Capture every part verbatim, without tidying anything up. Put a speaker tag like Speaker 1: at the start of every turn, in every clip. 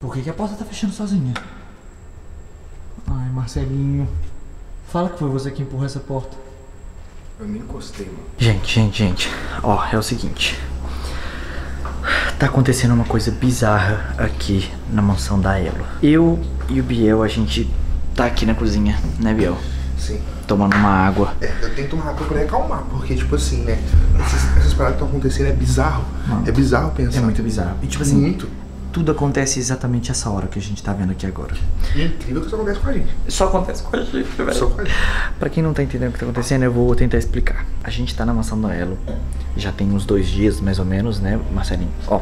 Speaker 1: Por que que a porta tá fechando sozinha? Ai, Marcelinho. Fala que foi você que empurrou essa porta.
Speaker 2: Eu nem encostei, mano.
Speaker 1: Gente, gente, gente. Ó, é o seguinte. Tá acontecendo uma coisa bizarra aqui na mansão da Elo. Eu e o Biel, a gente tá aqui na cozinha, né, Biel?
Speaker 2: Sim.
Speaker 1: Tomando uma água.
Speaker 2: É, eu tenho que tomar água pra acalmar, porque, tipo assim, né? Essas, essas paradas que estão acontecendo é bizarro.
Speaker 1: Mano,
Speaker 2: é bizarro pensar.
Speaker 1: É muito bizarro. E, tipo assim,
Speaker 2: muito.
Speaker 1: Tudo acontece exatamente essa hora que a gente tá vendo aqui agora.
Speaker 2: É incrível que isso acontece com a gente.
Speaker 1: Só acontece com a gente, velho.
Speaker 2: Só com a gente.
Speaker 1: Pra quem não tá entendendo o que tá acontecendo, eu vou tentar explicar. A gente tá na mansão da Elo. Já tem uns dois dias, mais ou menos, né, Marcelinho? Ó,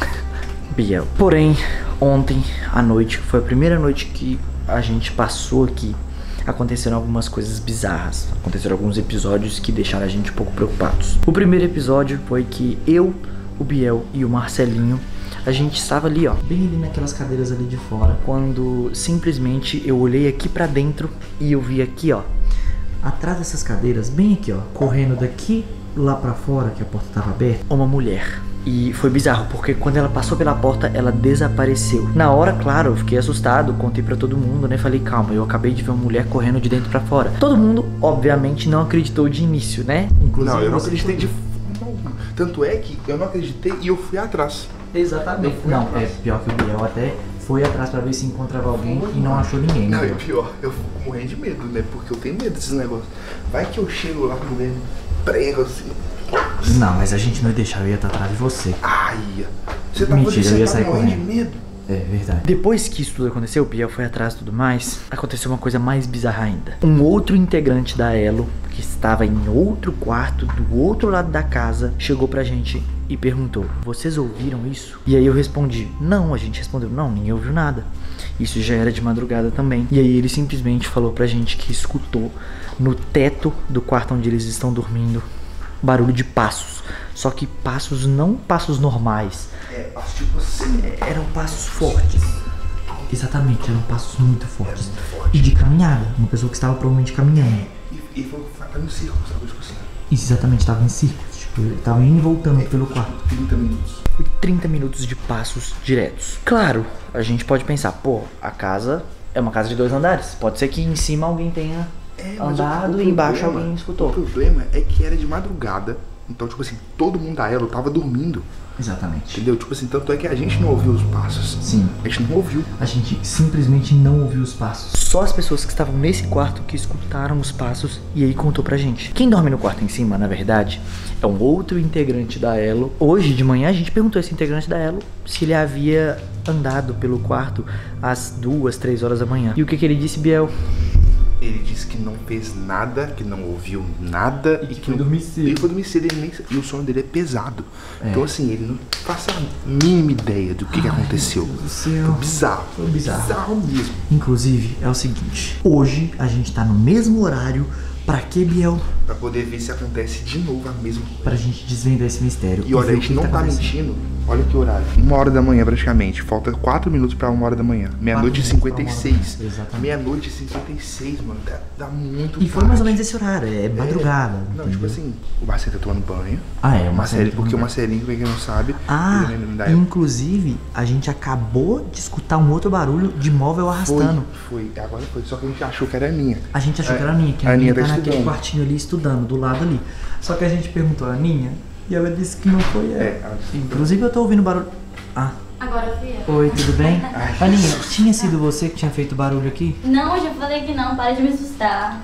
Speaker 1: Biel. Porém, ontem à noite, foi a primeira noite que a gente passou aqui, aconteceram algumas coisas bizarras. Aconteceram alguns episódios que deixaram a gente um pouco preocupados. O primeiro episódio foi que eu, o Biel e o Marcelinho, a gente estava ali, ó, bem ali naquelas cadeiras ali de fora, quando simplesmente eu olhei aqui pra dentro e eu vi aqui, ó, atrás dessas cadeiras, bem aqui, ó, correndo daqui lá pra fora, que a porta tava aberta, uma mulher. E foi bizarro, porque quando ela passou pela porta, ela desapareceu. Na hora, claro, eu fiquei assustado, contei pra todo mundo, né? Falei, calma, eu acabei de ver uma mulher correndo de dentro pra fora. Todo mundo, obviamente, não acreditou de início, né?
Speaker 2: Inclusive, não, eu não
Speaker 1: você
Speaker 2: acreditei
Speaker 1: foi...
Speaker 2: de forma alguma. Tanto é que eu não acreditei e eu fui atrás.
Speaker 1: Exatamente.
Speaker 2: Eu
Speaker 1: Não,
Speaker 2: atrás.
Speaker 1: é pior que o Biel até foi atrás pra ver se encontrava alguém
Speaker 2: Foi,
Speaker 1: e não
Speaker 2: mano.
Speaker 1: achou ninguém.
Speaker 2: Não,
Speaker 1: Né?
Speaker 2: e pior, eu fico morrendo de medo, né? Porque eu tenho medo desses negócios. Vai que eu chego lá, a mulher me prega assim.
Speaker 1: Não, mas a gente não ia deixar, eu ia estar atrás de você.
Speaker 2: Ai, você tá
Speaker 1: Mentira, eu ia sair
Speaker 2: morrendo de
Speaker 1: correndo.
Speaker 2: medo.
Speaker 1: É verdade. Depois que isso tudo aconteceu, o Biel foi atrás e tudo mais, aconteceu uma coisa mais bizarra ainda. Um outro integrante da Elo, que estava em outro quarto, do outro lado da casa, chegou pra gente e perguntou, vocês ouviram isso? E aí eu respondi, não, a gente respondeu, não, ninguém ouviu nada. Isso já era de madrugada também. E aí ele simplesmente falou pra gente que escutou no teto do quarto onde eles estão dormindo barulho de passos. Só que passos, não passos normais.
Speaker 2: É, passo tipo assim.
Speaker 1: É, eram passos fortes. Exatamente, eram passos muito fortes.
Speaker 2: É muito forte.
Speaker 1: E de caminhada. Uma pessoa que estava provavelmente caminhando.
Speaker 2: E, e foi fazendo círculo, sabe? Tipo assim.
Speaker 1: Isso, exatamente, estava em círculos. Tipo, ele estava indo e voltando
Speaker 2: É,
Speaker 1: pelo
Speaker 2: tipo,
Speaker 1: quarto.
Speaker 2: trinta minutos.
Speaker 1: Foi trinta minutos de passos diretos. Claro, a gente pode pensar, pô, a casa é uma casa de dois andares. Pode ser que em cima alguém tenha
Speaker 2: É, mas
Speaker 1: andado
Speaker 2: o- o
Speaker 1: e embaixo
Speaker 2: problema-
Speaker 1: alguém escutou.
Speaker 2: O problema é que era de madrugada. Então, tipo assim, todo mundo da Elo tava dormindo.
Speaker 1: Exatamente.
Speaker 2: Entendeu? Tipo assim, tanto é que a gente não ouviu os passos.
Speaker 1: Sim.
Speaker 2: A gente não ouviu.
Speaker 1: A gente simplesmente não ouviu os passos. Só as pessoas que estavam nesse quarto que escutaram os passos e aí contou pra gente. Quem dorme no quarto em cima, na verdade, é um outro integrante da Elo. Hoje de manhã a gente perguntou a esse integrante da Elo se ele havia andado pelo quarto às duas, três horas da manhã. E o que que ele disse, Biel?
Speaker 2: Ele disse que não fez nada, que não ouviu nada
Speaker 1: E que
Speaker 2: que
Speaker 1: foi
Speaker 2: não...
Speaker 1: dormir cedo.
Speaker 2: Ele foi dormir cedo ele nem... e o sono dele é pesado.
Speaker 1: É.
Speaker 2: Então assim, ele não faz a mínima ideia do que, que aconteceu.
Speaker 1: Meu Deus do céu.
Speaker 2: Foi bizarro.
Speaker 1: Foi bizarro.
Speaker 2: Bizarro mesmo.
Speaker 1: Inclusive, é o seguinte. Hoje a gente tá no mesmo horário. Pra que, Biel?
Speaker 2: Pra poder ver se acontece de novo a mesma coisa.
Speaker 1: Pra gente desvendar esse mistério.
Speaker 2: E olha,
Speaker 1: ver
Speaker 2: a
Speaker 1: o
Speaker 2: gente
Speaker 1: que
Speaker 2: não tá
Speaker 1: acontecendo.
Speaker 2: mentindo. Olha que horário. Uma hora da manhã praticamente. Falta quatro minutos pra uma hora da manhã. Meia-noite e
Speaker 1: Quatro minutos
Speaker 2: cinquenta e
Speaker 1: pra uma
Speaker 2: seis.
Speaker 1: hora da manhã, exatamente.
Speaker 2: Meia-noite e cinquenta e seis, mano. Dá, dá muito
Speaker 1: E foi mais ou
Speaker 2: tarde.
Speaker 1: menos esse horário, é madrugada.
Speaker 2: Não,
Speaker 1: entendeu?
Speaker 2: tipo assim, o Marcelo tá tomando banho.
Speaker 1: Ah, é, o
Speaker 2: O
Speaker 1: Marcelinho
Speaker 2: Marcelinho,
Speaker 1: tá
Speaker 2: porque o
Speaker 1: tomando
Speaker 2: Marcelinho, pra quem não sabe,
Speaker 1: Ah,
Speaker 2: ele não dá
Speaker 1: inclusive, a gente acabou de escutar um outro barulho de móvel arrastando.
Speaker 2: Foi, foi, agora foi. Só que a gente achou que era a minha.
Speaker 1: A gente achou
Speaker 2: É,
Speaker 1: que era a Aninha, que a
Speaker 2: a
Speaker 1: Aninha
Speaker 2: Aninha
Speaker 1: tá
Speaker 2: tá
Speaker 1: naquele
Speaker 2: estudando.
Speaker 1: quartinho ali estudando, do lado ali. Só que a gente perguntou a Aninha e ela disse que não foi ela.
Speaker 2: É, ela disse que não.
Speaker 1: Inclusive eu tô ouvindo barulho. Ah,
Speaker 3: Agora fui eu.
Speaker 1: oi, tudo bem?
Speaker 2: Ai,
Speaker 1: Aninha, tinha sido você que tinha feito barulho aqui?
Speaker 3: Não, eu já falei que não, para de me assustar.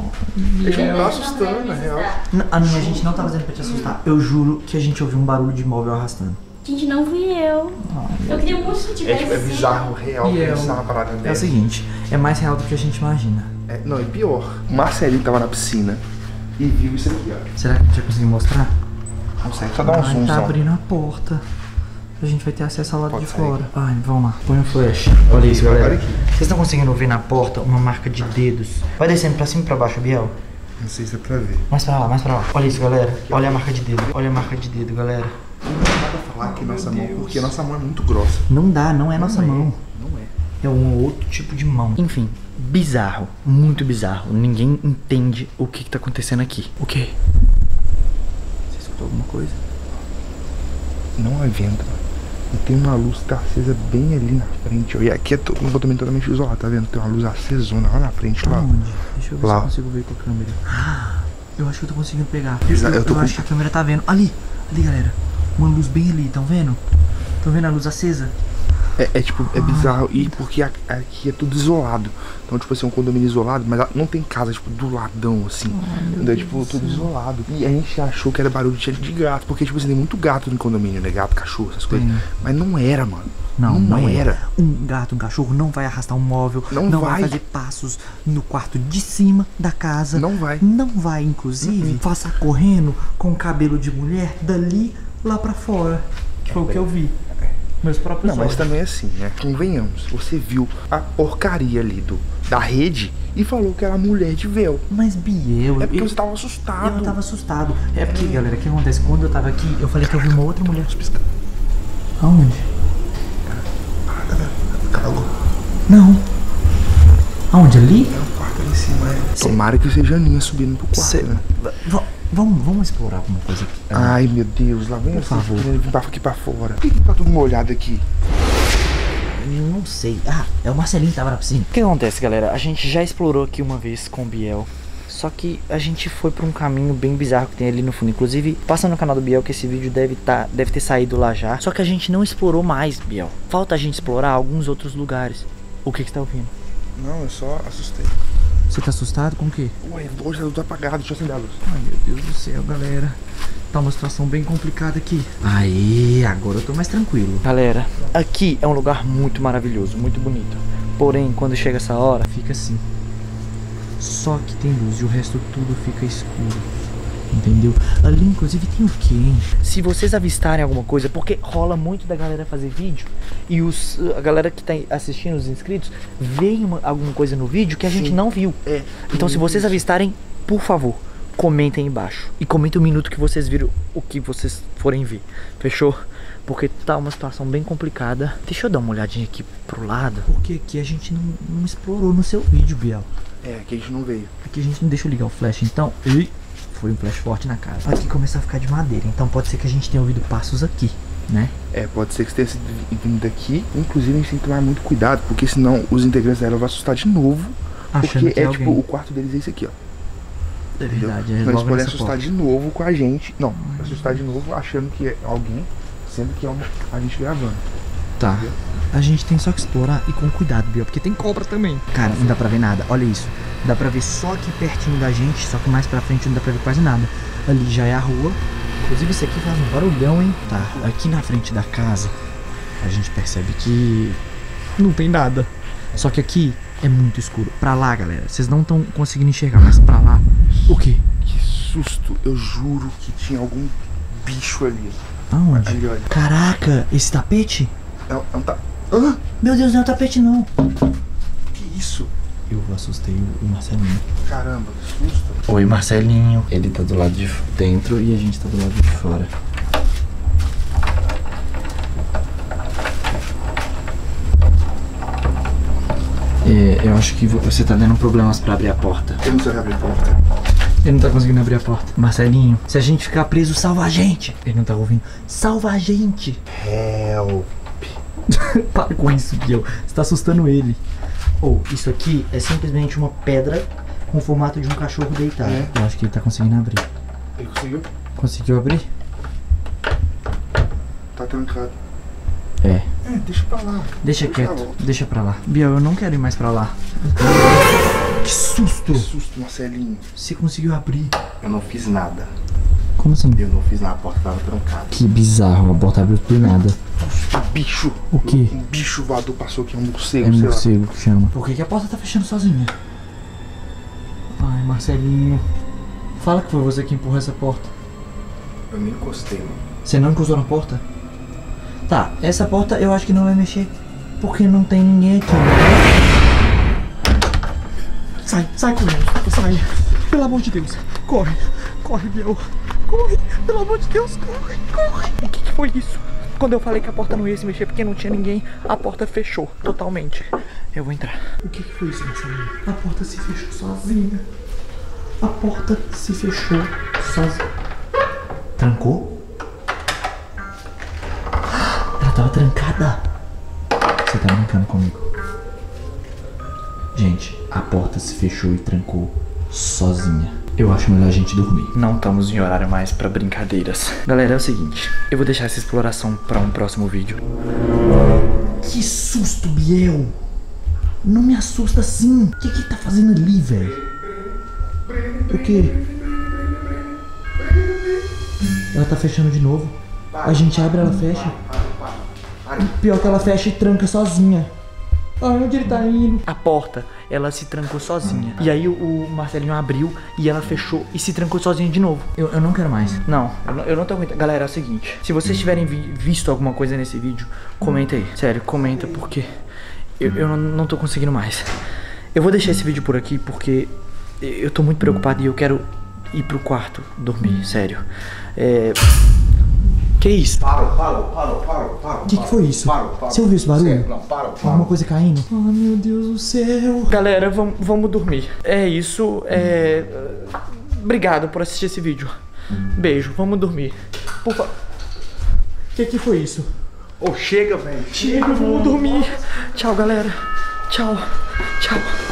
Speaker 2: A gente
Speaker 1: Biel.
Speaker 2: tá assustando, na real.
Speaker 1: N- Aninha, a gente não tava dizendo pra te assustar. Eu juro que a gente ouviu um barulho de móvel arrastando.
Speaker 3: Gente, não fui eu. Eu queria muito que
Speaker 2: É,
Speaker 3: tivesse
Speaker 2: tipo, é
Speaker 3: sido.
Speaker 2: bizarro, real,
Speaker 1: E é
Speaker 2: pensar
Speaker 1: o-
Speaker 2: uma parada
Speaker 1: É o
Speaker 2: dessa.
Speaker 1: seguinte, é mais real do que a gente imagina.
Speaker 2: É, não, e pior. O Marcelinho tava na piscina e viu isso aqui, ó.
Speaker 1: Será que a gente vai conseguir mostrar?
Speaker 2: Consegue só dar um
Speaker 1: Ai,
Speaker 2: zoom,
Speaker 1: tá
Speaker 2: só.
Speaker 1: abrindo a porta. A gente vai ter acesso ao lado
Speaker 2: Pode
Speaker 1: de
Speaker 2: sair.
Speaker 1: fora. Ai, vamos lá. Põe o flash. Olha isso,
Speaker 2: Olha
Speaker 1: galera.
Speaker 2: aqui.
Speaker 1: Vocês estão conseguindo ver na porta uma marca de dedos? Vai descendo pra cima e pra baixo, Biel.
Speaker 2: Não sei se é pra ver.
Speaker 1: Mais pra lá, mais pra lá. Olha isso, galera. Olha a marca de dedo. Olha a marca de dedo, galera.
Speaker 2: Não dá pra falar que é nossa mão, porque nossa mão é muito grossa.
Speaker 1: Não dá, não é nossa
Speaker 2: Não é,
Speaker 1: mão.
Speaker 2: Não é.
Speaker 1: É um outro tipo de mão. Enfim, bizarro. Muito bizarro. Ninguém entende o que, que tá acontecendo aqui. O quê? Você escutou alguma coisa?
Speaker 2: Não é vento. E tem uma luz que tá acesa bem ali na frente, ó. E aqui é todo, um condomínio totalmente isolado, tá vendo? Tem uma luz acesona lá na frente, lá.
Speaker 1: Onde? Deixa eu ver
Speaker 2: lá.
Speaker 1: se eu consigo ver com a câmera. Ah, eu acho que eu tô conseguindo pegar.
Speaker 2: Exato,
Speaker 1: Eu,
Speaker 2: eu tô
Speaker 1: eu
Speaker 2: com...
Speaker 1: acho que a câmera tá vendo. Ali, ali, galera. Uma luz bem ali, tão vendo? Tão vendo a luz acesa?
Speaker 2: É, é tipo, é bizarro. E porque a- aqui é tudo isolado. Então, tipo assim, um condomínio isolado, mas não tem casa, tipo, do ladão, assim. Então é tipo, tudo isolado. E a gente achou que era barulho de, de gato. Porque, tipo assim, tem muito gato no condomínio, né? Gato, cachorro, essas coisas.
Speaker 1: Tem.
Speaker 2: Mas não era, mano.
Speaker 1: Não,
Speaker 2: não,
Speaker 1: não
Speaker 2: era.
Speaker 1: Um gato, um cachorro não vai arrastar um móvel.
Speaker 2: Não
Speaker 1: Não vai,
Speaker 2: vai.
Speaker 1: fazer passos no quarto de cima da casa.
Speaker 2: Não vai.
Speaker 1: Não vai, inclusive,
Speaker 2: Uhum.
Speaker 1: passar correndo com cabelo de mulher dali lá pra fora. Que foi o que eu vi. Meus próprios
Speaker 2: Não, mas
Speaker 1: olhos.
Speaker 2: também é assim, né? Convenhamos, você viu a porcaria ali do, da rede e falou que era mulher de véu.
Speaker 1: Mas Biel,
Speaker 2: É porque
Speaker 1: eu,
Speaker 2: você tava assustado.
Speaker 1: eu não tava assustado. É porque, galera, o que acontece? Quando eu tava aqui, eu falei que eu vi uma outra mulher. Aonde?
Speaker 2: Calou.
Speaker 1: Não. Aonde? Ali?
Speaker 2: É o quarto ali em cima, é. Tomara que seja a Aninha subindo pro quarto,
Speaker 1: Cê-
Speaker 2: né?
Speaker 1: V- vamos, vamos explorar alguma coisa aqui.
Speaker 2: Ai, meu Deus, lá vem
Speaker 1: Por
Speaker 2: você
Speaker 1: favor.
Speaker 2: querendo vir pra- aqui pra fora. Por que que tá tudo molhado aqui?
Speaker 1: Não sei. Ah, é o Marcelinho que tava na piscina. O que acontece, galera? A gente já explorou aqui uma vez com o Biel. Só que a gente foi por um caminho bem bizarro que tem ali no fundo. Inclusive, passa no canal do Biel que esse vídeo deve, tá, deve ter saído lá já. Só que a gente não explorou mais, Biel. Falta a gente explorar alguns outros lugares. O que que você tá ouvindo?
Speaker 2: Não, eu só assustei.
Speaker 1: Você tá assustado com o quê?
Speaker 2: Ué, hoje a luz tá apagada, deixa eu acender a luz.
Speaker 1: Ai, meu Deus do céu, galera. Tá uma situação bem complicada aqui. Aí, agora eu tô mais tranquilo. Galera, aqui é um lugar muito maravilhoso, muito bonito. Porém, quando chega essa hora, fica assim. Só que tem luz e o resto tudo fica escuro. Entendeu? Ali, inclusive, tem o quê, hein? Se vocês avistarem alguma coisa, porque rola muito da galera fazer vídeo e os, a galera que tá assistindo, os inscritos, veem uma- alguma coisa no vídeo que a gente
Speaker 2: Sim.
Speaker 1: não viu.
Speaker 2: É.
Speaker 1: Então, se vocês avistarem, por favor, comentem aí embaixo. E comentem o minuto que vocês viram o que vocês forem ver. Fechou? Porque tá uma situação bem complicada. Deixa eu dar uma olhadinha aqui pro lado. Porque aqui a gente não, não explorou no seu vídeo, Biel.
Speaker 2: É, aqui a gente não veio.
Speaker 1: Aqui a gente não deixa eu ligar o flash, então. Ih, foi um flash forte na cara. Aqui começou a ficar de madeira. Então pode ser que a gente tenha ouvido passos aqui, né?
Speaker 2: É, pode ser que você tenha sido vindo daqui. Inclusive, a gente tem que tomar muito cuidado, porque senão os integrantes dela vão assustar de novo.
Speaker 1: Achando
Speaker 2: Porque
Speaker 1: que
Speaker 2: é
Speaker 1: é
Speaker 2: tipo,
Speaker 1: alguém.
Speaker 2: o quarto deles é esse aqui, ó.
Speaker 1: É
Speaker 2: Entendeu?
Speaker 1: verdade, é
Speaker 2: Então eles
Speaker 1: logo
Speaker 2: podem
Speaker 1: nessa
Speaker 2: assustar
Speaker 1: porta.
Speaker 2: de novo com a gente. Não, assustar de novo achando que é alguém, sendo que é uma, a gente gravando.
Speaker 1: Tá. A gente tem só que explorar e com cuidado, Biel, porque tem cobra também. Cara, não dá pra ver nada, olha isso. Dá pra ver só aqui pertinho da gente, só que mais pra frente não dá pra ver quase nada. Ali já é a rua. Inclusive isso aqui faz um barulhão, hein? Tá, aqui na frente da casa a gente percebe que não tem nada. Só que aqui é muito escuro. Pra lá, galera, vocês não estão conseguindo enxergar, mas pra lá, o quê?
Speaker 2: Que susto, eu juro que tinha algum bicho ali.
Speaker 1: Aonde?
Speaker 2: Ali, olha.
Speaker 1: Caraca, esse tapete?
Speaker 2: É, um- é um ta... Hã?
Speaker 1: Meu Deus, não é um tapete não.
Speaker 2: Que isso?
Speaker 1: Eu assustei o Marcelinho.
Speaker 2: Caramba, que susto.
Speaker 1: Oi, Marcelinho. Ele tá do lado de dentro e a gente tá do lado de fora. É, eu acho que você tá dando problemas pra abrir a porta.
Speaker 2: Eu não sei abrir a porta.
Speaker 1: Ele não tá conseguindo abrir a porta. Marcelinho, se a gente ficar preso, salva a gente. Ele não tá ouvindo. Salva a gente.
Speaker 2: Help.
Speaker 1: Para com isso, Biel. Você tá assustando ele. Ou, oh, isso aqui é simplesmente uma pedra com o formato de um cachorro deitado.
Speaker 2: É.
Speaker 1: Eu acho que ele tá conseguindo abrir.
Speaker 2: Ele conseguiu?
Speaker 1: Conseguiu abrir?
Speaker 2: Tá trancado.
Speaker 1: É.
Speaker 2: É, deixa pra lá.
Speaker 1: Deixa
Speaker 2: Deixa
Speaker 1: quieto,
Speaker 2: pra lá.
Speaker 1: deixa pra lá. Biel, eu não quero ir mais pra lá. Que susto!
Speaker 2: Que susto, Marcelinho.
Speaker 1: Você conseguiu abrir.
Speaker 2: Eu não fiz nada.
Speaker 1: Como assim?
Speaker 2: Eu não fiz nada, a porta tava trancada.
Speaker 1: Que bizarro, a porta abriu por nada.
Speaker 2: Um bicho.
Speaker 1: O quê?
Speaker 2: Um bicho voador passou aqui, um morcego,
Speaker 1: É
Speaker 2: sei lá.
Speaker 1: morcego que chama. Por que, que a porta tá fechando sozinha? Ai, Marcelinho. Fala que foi você que empurrou essa porta.
Speaker 2: Eu nem encostei, mano.
Speaker 1: Você não encostou na porta? Tá, essa porta eu acho que não vai mexer. Porque não tem ninguém aqui. Sai, sai correndo, sai. Pelo amor de Deus. Corre, corre, Biel. Corre, pelo amor de Deus, corre, corre. O que, que foi isso? Quando eu falei que a porta não ia se mexer porque não tinha ninguém, a porta fechou totalmente. Eu vou entrar. O que, que foi isso, Marcelinho? A porta se fechou sozinha. A porta se fechou sozinha. Trancou? Ela tava trancada. Você tá brincando comigo? Gente, a porta se fechou e trancou sozinha. Eu acho melhor a gente dormir. Não estamos em horário mais pra brincadeiras. Galera, é o seguinte. Eu vou deixar essa exploração pra um próximo vídeo. Que susto, Biel. Não me assusta assim. O que que tá fazendo ali, velho? O quê? Ela tá fechando de novo. A gente abre, ela fecha. Pior que ela fecha e tranca sozinha. Ai, onde ele tá indo? A porta, ela se trancou sozinha. E aí o, o Marcelinho abriu e ela fechou e se trancou sozinha de novo. Eu, eu não quero mais. Não, eu não, eu não tô aguentando. Galera, é o seguinte. Se vocês tiverem vi, visto alguma coisa nesse vídeo, comenta aí. Sério, comenta porque eu, eu não, não tô conseguindo mais. Eu vou deixar esse vídeo por aqui porque eu tô muito preocupado e eu quero ir pro quarto dormir, sério. É... Que isso?
Speaker 2: Parou, parou, parou, parou, parou.
Speaker 1: O que, que foi isso?
Speaker 2: Parou, parou.
Speaker 1: Você ouviu esse barulho?
Speaker 2: Sério, não, parou, parou.
Speaker 1: Alguma coisa caindo? Ai, meu Deus do céu. Galera, vamos, vamos dormir. É isso. É... Obrigado por assistir esse vídeo. Beijo, vamos dormir. Por favor. O que, que foi isso?
Speaker 2: Ô, oh, chega, velho.
Speaker 1: Chega, vamos dormir. Tchau, galera. Tchau. Tchau.